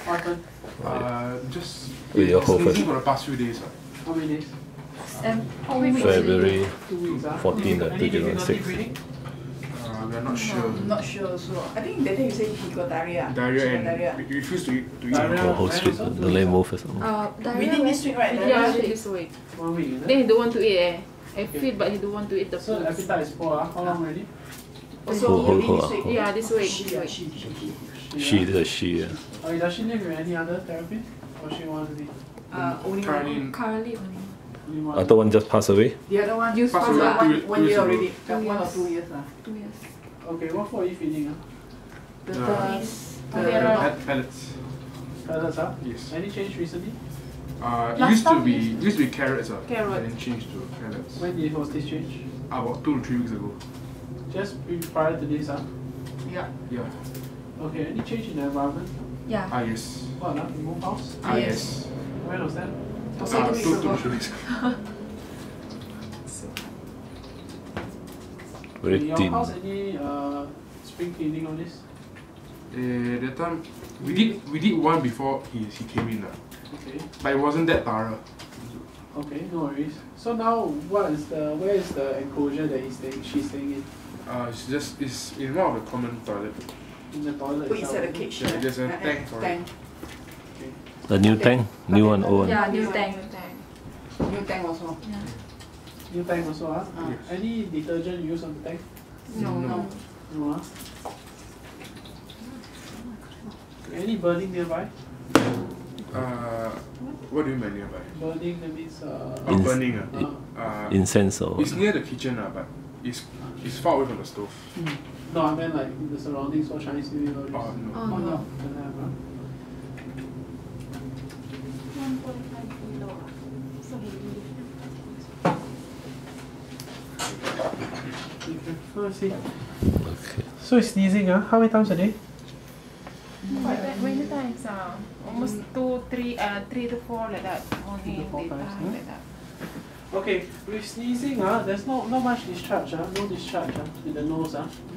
What happened? Just your whole sneezing first. for the past few days. How many days? February 2 weeks. 14 Any difficulty 2006. breathing? We are not sure. Not sure also. I think that day you said he got diarrhea. Diarrhea She got and diarrhea. we refuse to eat. Diarrhea. The whole street, the lane move as well. Within this week, right? Yeah, this week. 1 week, is Then it? he don't want to eat I feel but he don't want to eat the So food. appetite is poor. How long already? Also, Hold, within hold, this week. hold. Yeah, this week. She. Yeah. She, this is she. Oh, does she live with any other therapist? Or she wants to be Only Currently one. in Currently only. only one? Other one just passed away. The other one Used passed to away like 1 year ago. already. 2 1 or years. 2 years. 2 years. Okay, what for are you feeding? The The- pellets. Pellets, huh? Yes. Any change recently? Used to be carrots. Carrots. And then changed to pellets. When was this change? About 2 to 3 weeks ago. Just prior to this, huh? Yeah. Yeah. Okay, any change in the environment? Yeah. Yes. What, you move house? Yes. When was that? Also 2 weeks 2 ago. to 3 weeks ago. Very In your thin. house, any spring cleaning on this? That time we did one before he came in, Okay. but it wasn't that thorough. Okay, no worries. So now, where is the enclosure that she's staying in? It's in one of the common toilet. In the toilet Put itself? inside the cage. Yeah, there's a tank for it. Tank. Okay. The new tank, new one, old one. Yeah, New new tank. New tank also. Yeah. New tank also, huh? Yes. Any detergent used on the tank? No. No. No, huh? Any burning nearby? What do you mean nearby? Burning, that means Burning. Incense or It's near the kitchen, but it's far away from the stove. no, I meant like in the surroundings for Chinese New Year. Or Oh, this. no. Oh, Oh, no. no, don't have, huh? 1.5 kilo. So heavy. Okay, so let's see. okay. So it's sneezing, huh? How many times a day? Many times, almost 2, 3, 3 to 4 like that. 3 Morning, to 4 daytime, times, like that. Okay, with sneezing, there's not much discharge, no discharge with the nose.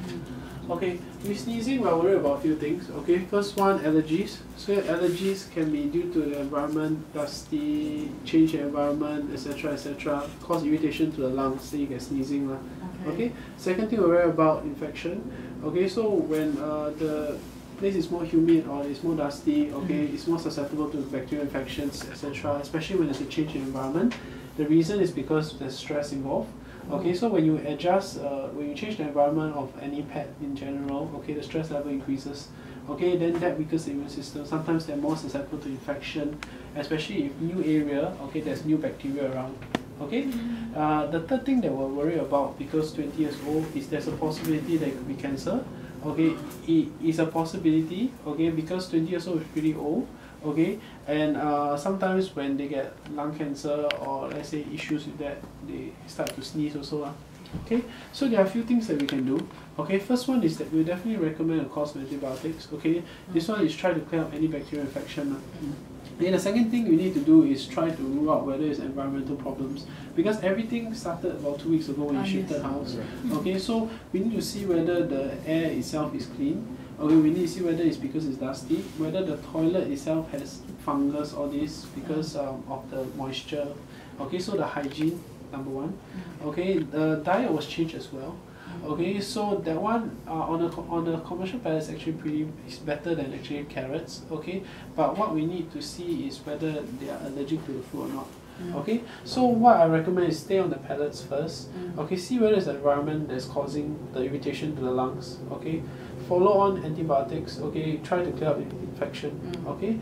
Okay, with sneezing, we're worried about a few things. Okay, first one, allergies. So allergies can be due to the environment, dusty, change in environment, etc., cause irritation to the lungs, so you get sneezing. Okay, second thing we worry about infection. Okay, so when the place is more humid or it's more dusty, okay, it's more susceptible to bacterial infections, etc., especially when there's a change in environment. The reason is because there's stress involved. Okay, so when you adjust, when you change the environment of any pet in general, okay, the stress level increases. Okay, then that weakens the immune system. Sometimes they're more susceptible to infection, especially if new area, okay, there's new bacteria around. Okay, the third thing that we're worried about because 20 years old is there's a possibility that it could be cancer. Okay, it is a possibility. Okay, because 20 years old is pretty old. Okay, and sometimes when they get lung cancer or let's say issues with that, they start to sneeze also. Okay, so there are a few things that we can do. Okay, first one is that we definitely recommend a course of antibiotics. Okay, this one is try to clear up any bacterial infection. Then the second thing we need to do is try to rule out whether it's environmental problems because everything started about 2 weeks ago when you shifted house. Okay, so we need to see whether the air itself is clean. Okay, we need to see whether it's because it's dusty, whether the toilet itself has fungus or this because of the moisture. Okay, so the hygiene, number one. Okay, the diet was changed as well. Okay, so that one on the commercial palate is actually is better than actually carrots. Okay, but what we need to see is whether they are allergic to the food or not. Okay, so what I recommend is stay on the pellets first. Okay, see whether it's the environment that's causing the irritation to the lungs. Okay, follow on antibiotics. Okay, try to clear up infection. Okay,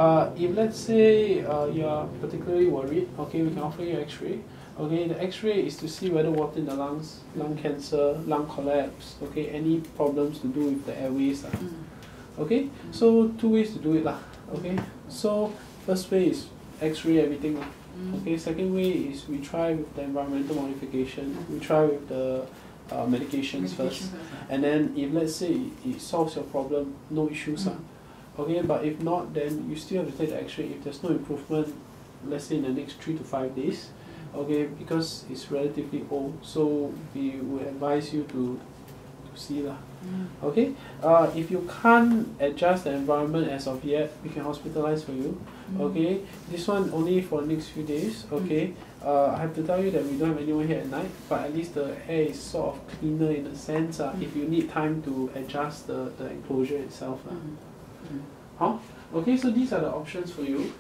if let's say you are particularly worried, okay, we can offer you X-ray. Okay, the X-ray is to see whether water in the lungs, lung cancer, lung collapse, okay, any problems to do with the airways. Okay, so 2 ways to do it. Okay, so first way is X-ray everything. Okay, second way is we try with the environmental modification, we try with the medications first. And then if let's say it solves your problem, no issues. Okay, but if not, then you still have to take the X-ray. If there's no improvement, let's say in the next 3 to 5 days, okay, because it's relatively old, so we would advise you to see lah. Okay, if you can't adjust the environment as of yet, we can hospitalize for you. Okay, this one only for the next few days. Okay, I have to tell you that we don't have anyone here at night, but at least the air is sort of cleaner in a sense. If you need time to adjust the enclosure itself. Okay, so these are the options for you.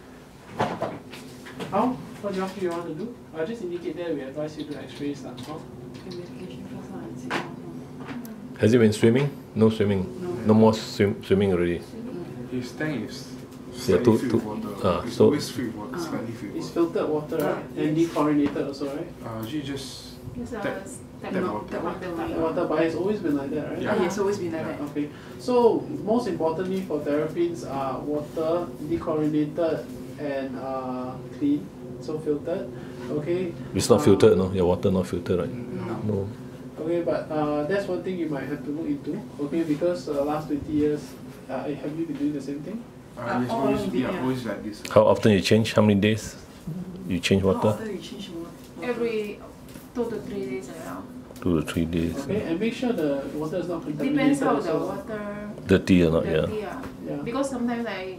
What do you want to do? I'll just indicate there we advise you to X-rays. Medication first and see how. Has he been swimming? No swimming. No more swimming already. His tank is Yeah, slightly filled with water. It's so- always filled with water, slightly filled with It's water. filtered water, right? And dechlorinated also, right? She just It's Tap- tap tap water. water. That water, The water, but it's always been like that, right? Yeah. It's always been like that. Okay, so most importantly for terrapins are water, dechlorinated and clean, so filtered. Okay. It's not filtered, no? Your water not filtered, right? No. Okay, but that's one thing you might have to look into. Okay, because last 20 years, have you been doing the same thing? it's all always, along been, yeah. always like this. How often you change? How many days you change How water? often you change water? Every 2 to 3 days around. 2 to 3 days. Okay, and make sure the water is not contaminated. Depends how the also. water Dirty or not? Yeah. dirty. Yeah. Because sometimes I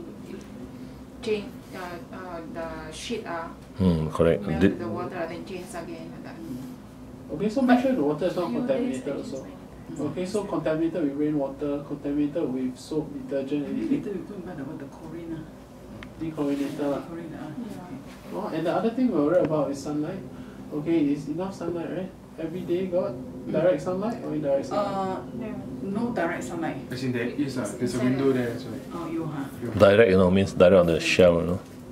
change the sheet Correct. melt Did- the water and then change again like that. Okay, so make sure the water is not Few days, contaminated I use also. my- Okay, so contaminated with rainwater, contaminated with soap, detergent, Maybe anything, later we go and buy the chlorine. dechlorinated. lah. Chlorine. Yeah. Oh, and the other thing we're worried about is sunlight. Okay, is enough sunlight, right? Every day got direct sunlight or indirect sunlight? Yeah. No direct sunlight. As in there is there's a window there, so Oh, you Direct, means direct on the shell,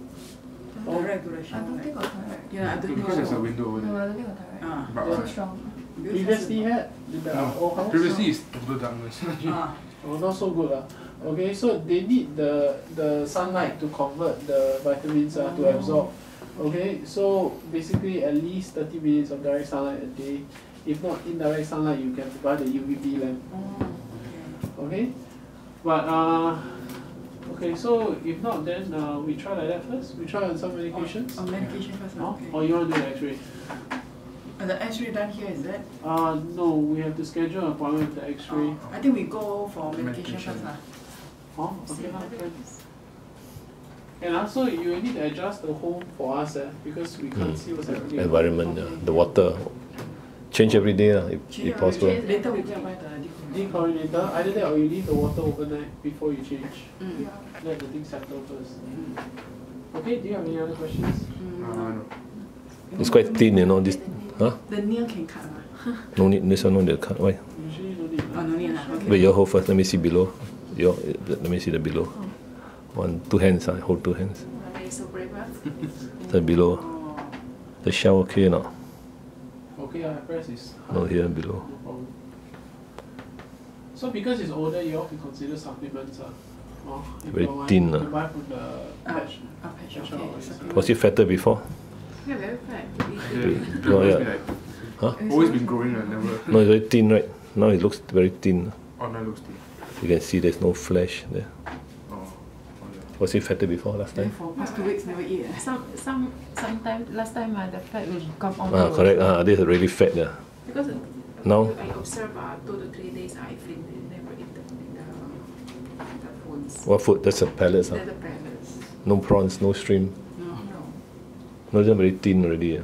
Direct to the I shower. don't think of direct. Yeah, I don't because there's a know. window over No, I there. don't think of direct. Ah. So strong. Previously had in the old house? Previously it's total darkness. Ah. Oh, not so good lah. Okay, so they need the sunlight to convert the vitamins to absorb. Okay, so basically at least 30 minutes of direct sunlight a day. If not indirect sunlight, you can buy the UVB lamp. Oh, Okay, but okay, so if not, then we try like that first. We try on some medications. On medication first. No? Okay. Or you want to do an X-ray? The X-ray done here, is that? No, we have to schedule an appointment with the X-ray. I think we go for medication Medication. first. Oh, okay, can. And also, you will need to adjust the home for us, because we can't see what's happening. Environment, the water. Change every day, if possible. Later we go and buy the Dechlorinator, either that or you leave the water overnight before you change. Mm. Let the thing settle first. Okay, do you have any other questions? No. It's quite thin, this. Huh? The nail can cut. No need, this one no need to cut. Why? Usually no need. Oh, no need. Okay. Wait, your hold first. Let me see below. Let me see the below. 2 hands, hold 2 hands. Why are you so brave, huh? The below. Oh. The shell okay or not? Okay, press is No, here below. no problem. So because it's older, you have to consider supplements. If Very you want, thin, you buy from the patch. Patch, Patch okay. out, It's yes. okay. Was he fatter before? Yeah, very fat. It's Oh, always yeah. been like, Huh? always been growing and never. No, it's very thin, right? Now it looks very thin. Oh, no, it looks thin. You can see there's no flesh there. Oh, yeah. Was he fatter before last Then time? for past 2 weeks never eat. Sometimes last time the fat will come out. Correct. This is really fat there. Because Now, I observe 2 to 3 days I feel they never eat the foods. what food? That's a pellets. The pellets. No prawns, no shrimp. No. No, they're very thin already.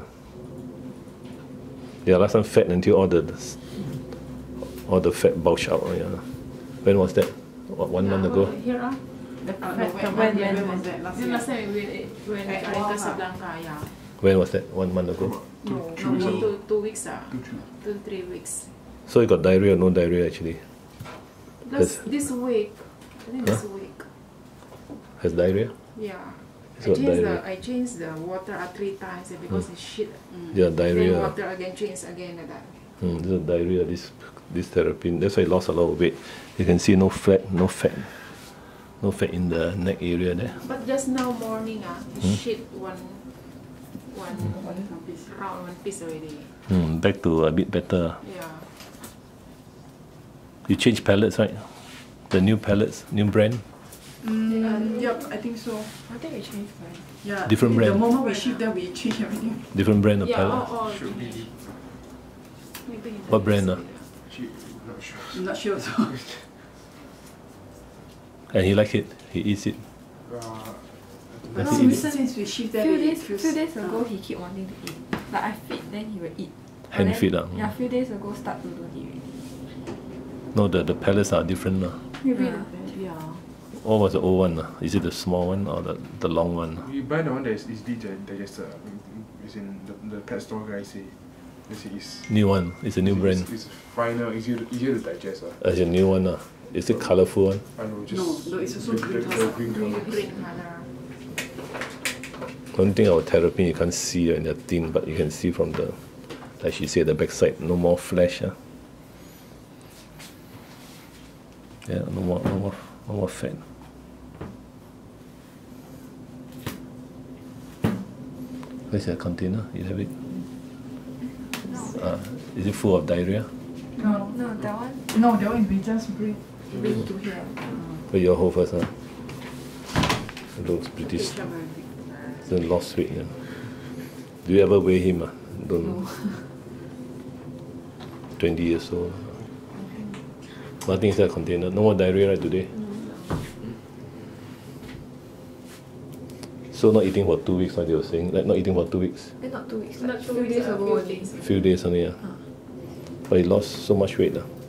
Yeah, last time fat until all the fat bulged out. Yeah. When was that? 1 month ago? Here the no, fat. when was that? Last year? Last time when At I Wah, in Casablanca, yeah. When was that? 1 month ago? No, Two weeks ago. 2 weeks 2, 3. 2 to 3 weeks. So you got diarrhea or no diarrhea actually? This week, I think this week. Has diarrhea? Yeah. It's got diarrhea. I changed the water 3 times because it's shit. Yeah, Then diarrhea. water again, change again like that. This is diarrhea, this therapy. That's why he lost a lot of weight. You can see no fat in the neck area there. But just now morning, he shit one piece. round, 1 piece already. Back to a bit better. Yeah. You change pellets, right? The new pellets, new brand. Yep, I think so. I think we changed right. Yeah. Different brand. The moment we shift there, we change everything. Different brand of Yeah, pellet. all Should be. maybe in the What brand, next She, no, sure. I'm not sure. So. And he likes it. He eats it. But No, since we shift there, few we days ago he keep wanting to eat. Like I feed, then he will eat. But Hand then- feed ah. Yeah, few days ago start to don't eat already. No, the pellets are different. Maybe Yeah. yeah. What was the old one? Is it the small one or the long one? You buy the one that is easily digested. It's in the pet store guy say. They say it's New one. It's a new brand. It's finer, easier to digest. It's a new one. Is it colourful one? I know, just No, it's also the green green colour. colour. Green colour. One thing about terrapin, you can't see in the thin, but you can see from the, like she said, the backside, no more flesh. Yeah, no more fat. Where's your container? You have it? No. Is it full of diarrhea? No, No, that one no, that one we just bring. bring to here. But you hold first, huh? It looks pretty. It's not very big. It's a lost weight. Yeah. Do you ever weigh him? Don't. No. 20 years old. Nothing inside the container. No more diarrhea right today. So not eating for 2 weeks, like you were saying. Like not eating for 2 weeks. Not 2 weeks. Not Like 2 few weeks, days a ago few only. days. Few days only. Yeah. But he lost so much weight.